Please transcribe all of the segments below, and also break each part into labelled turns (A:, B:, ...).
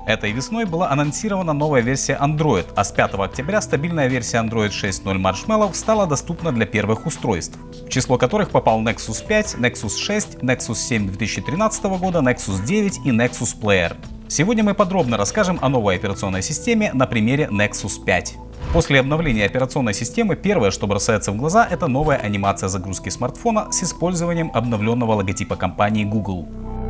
A: Этой весной была анонсирована новая версия Android, а с 5 октября стабильная версия Android 6.0 Marshmallow стала доступна для первых устройств, в число которых попал Nexus 5, Nexus 6, Nexus 7 2013 года, Nexus 9 и Nexus Player. Сегодня мы подробно расскажем о новой операционной системе на примере Nexus 5. После обновления операционной системы первое, что бросается в глаза, это новая анимация загрузки смартфона с использованием обновленного логотипа компании Google.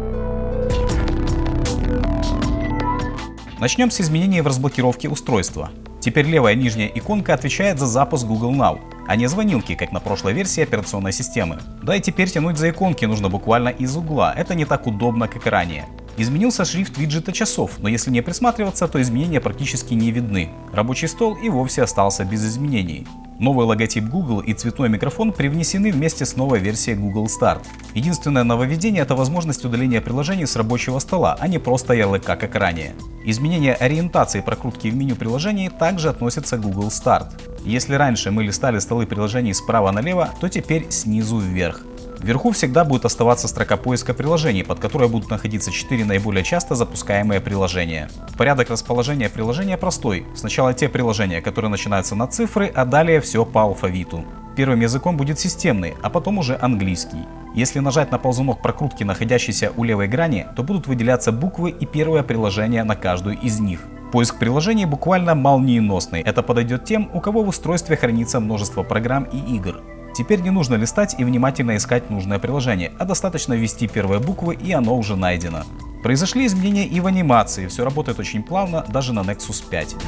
A: Начнем с изменений в разблокировке устройства. Теперь левая нижняя иконка отвечает за запуск Google Now, а не звонилки, как на прошлой версии операционной системы. Да и теперь тянуть за иконки нужно буквально из угла, это не так удобно, как и ранее. Изменился шрифт виджета часов, но если не присматриваться, то изменения практически не видны. Рабочий стол и вовсе остался без изменений. Новый логотип Google и цветной микрофон привнесены вместе с новой версией Google Start. Единственное нововведение — это возможность удаления приложений с рабочего стола, а не просто ярлыка, как ранее. Изменение ориентации прокрутки в меню приложений также относится к Google Start. Если раньше мы листали столы приложений справа налево, то теперь снизу вверх. Вверху всегда будет оставаться строка поиска приложений, под которой будут находиться 4 наиболее часто запускаемые приложения. Порядок расположения приложения простой. Сначала те приложения, которые начинаются на цифры, а далее все по алфавиту. Первым языком будет системный, а потом уже английский. Если нажать на ползунок прокрутки, находящийся у левой грани, то будут выделяться буквы и первое приложение на каждую из них. Поиск приложений буквально молниеносный. Это подойдет тем, у кого в устройстве хранится множество программ и игр. Теперь не нужно листать и внимательно искать нужное приложение, а достаточно ввести первые буквы, и оно уже найдено. Произошли изменения и в анимации, все работает очень плавно даже на Nexus 5.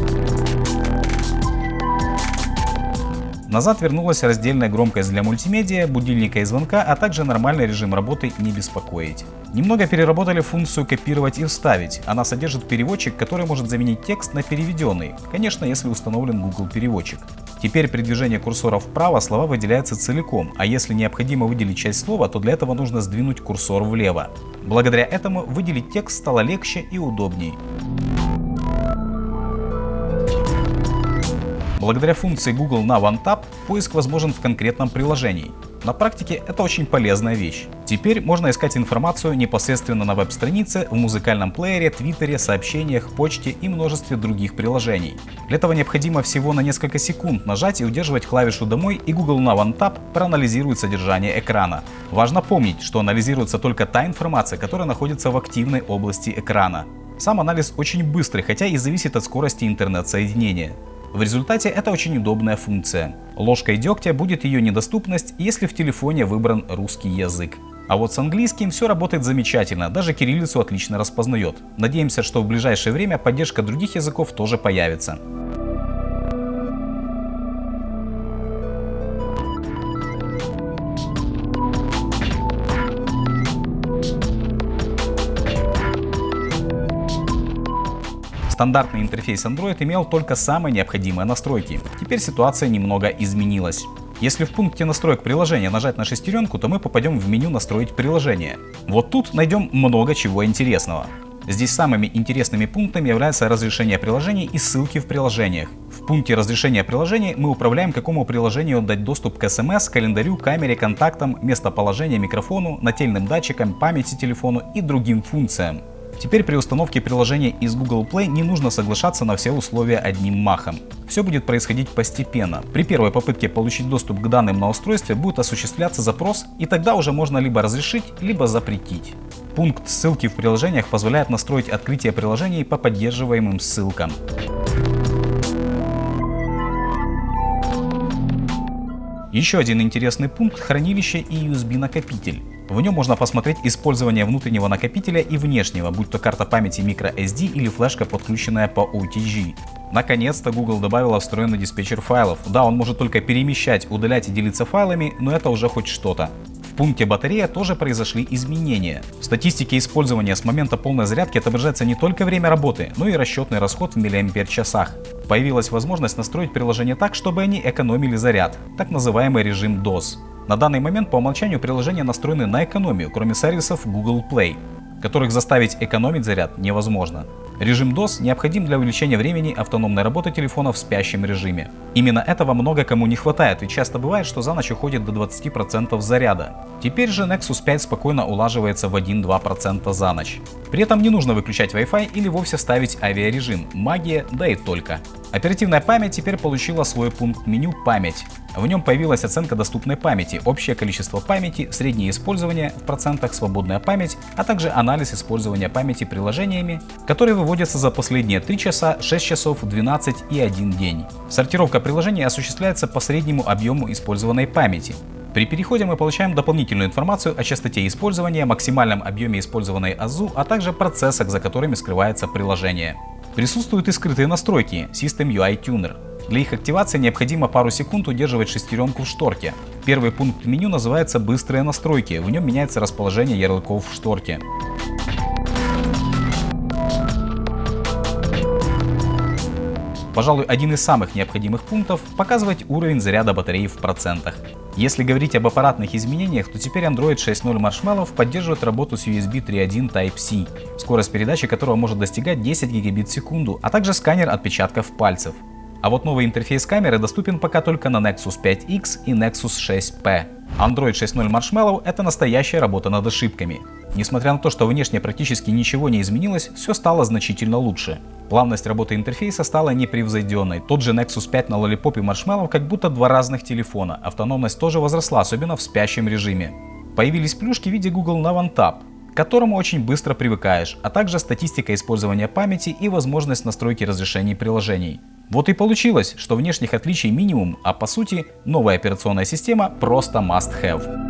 A: Назад вернулась раздельная громкость для мультимедиа, будильника и звонка, а также нормальный режим работы «Не беспокоить». Немного переработали функцию «Копировать и вставить». Она содержит переводчик, который может заменить текст на переведенный, конечно, если установлен Google переводчик. Теперь при движении курсора вправо слова выделяются целиком, а если необходимо выделить часть слова, то для этого нужно сдвинуть курсор влево. Благодаря этому выделить текст стало легче и удобней. Благодаря функции Google Now on Tap поиск возможен в конкретном приложении. На практике это очень полезная вещь. Теперь можно искать информацию непосредственно на веб-странице, в музыкальном плеере, твиттере, сообщениях, почте и множестве других приложений. Для этого необходимо всего на несколько секунд нажать и удерживать клавишу «Домой», и Google Now on Tap проанализирует содержание экрана. Важно помнить, что анализируется только та информация, которая находится в активной области экрана. Сам анализ очень быстрый, хотя и зависит от скорости интернет-соединения. В результате это очень удобная функция. Ложкой дегтя будет ее недоступность, если в телефоне выбран русский язык. А вот с английским все работает замечательно, даже кириллицу отлично распознает. Надеемся, что в ближайшее время поддержка других языков тоже появится. Стандартный интерфейс Android имел только самые необходимые настройки. Теперь ситуация немного изменилась. Если в пункте настроек приложения нажать на шестеренку, то мы попадем в меню «Настроить приложение». Вот тут найдем много чего интересного. Здесь самыми интересными пунктами являются разрешение приложений и ссылки в приложениях. В пункте разрешения приложений мы управляем, какому приложению дать доступ к SMS, календарю, камере, контактам, местоположению, микрофону, нательным датчикам, памяти телефону и другим функциям. Теперь при установке приложения из Google Play не нужно соглашаться на все условия одним махом. Все будет происходить постепенно. При первой попытке получить доступ к данным на устройстве будет осуществляться запрос, и тогда уже можно либо разрешить, либо запретить. Пункт «Ссылки в приложениях» позволяет настроить открытие приложений по поддерживаемым ссылкам. Еще один интересный пункт — хранилище и USB-накопитель. В нем можно посмотреть использование внутреннего накопителя и внешнего, будь то карта памяти microSD или флешка, подключенная по OTG. Наконец-то Google добавила встроенный диспетчер файлов. Да, он может только перемещать, удалять и делиться файлами, но это уже хоть что-то. В пункте батарея тоже произошли изменения. В статистике использования с момента полной зарядки отображается не только время работы, но и расчетный расход в миллиампер-часах. Появилась возможность настроить приложение так, чтобы они экономили заряд, так называемый режим DOS. На данный момент по умолчанию приложения настроены на экономию, кроме сервисов Google Play, которых заставить экономить заряд невозможно. Режим DOS необходим для увеличения времени автономной работы телефона в спящем режиме. Именно этого много кому не хватает, и часто бывает, что за ночь уходит до 20% заряда. Теперь же Nexus 5 спокойно улаживается в 1-2% за ночь. При этом не нужно выключать Wi-Fi или вовсе ставить авиарежим. Магия, да и только. Оперативная память теперь получила свой пункт меню «Память». В нем появилась оценка доступной памяти, общее количество памяти, среднее использование в процентах, свободная память, а также анализ использования памяти приложениями, которые выводятся за последние 3 часа, 6 часов, 12 и 1 день. Сортировка приложений осуществляется по среднему объему использованной памяти. При переходе мы получаем дополнительную информацию о частоте использования, максимальном объеме использованной АЗУ, а также процессах, за которыми скрывается приложение. Присутствуют и скрытые настройки System UI Tuner. Для их активации необходимо пару секунд удерживать шестеренку в шторке. Первый пункт меню называется «Быстрые настройки», в нем меняется расположение ярлыков в шторке. Пожалуй, один из самых необходимых пунктов – показывать уровень заряда батареи в процентах. Если говорить об аппаратных изменениях, то теперь Android 6.0 Marshmallow поддерживает работу с USB 3.1 Type-C, скорость передачи которого может достигать 10 гигабит в секунду, а также сканер отпечатков пальцев. А вот новый интерфейс камеры доступен пока только на Nexus 5X и Nexus 6P. Android 6.0 Marshmallow – это настоящая работа над ошибками. Несмотря на то, что внешне практически ничего не изменилось, все стало значительно лучше. Плавность работы интерфейса стала непревзойденной. Тот же Nexus 5 на Lollipop и Marshmallow как будто два разных телефона. Автономность тоже возросла, особенно в спящем режиме. Появились плюшки в виде Google Now on Tap, к которому очень быстро привыкаешь, а также статистика использования памяти и возможность настройки разрешений приложений. Вот и получилось, что внешних отличий минимум, а по сути новая операционная система просто must have.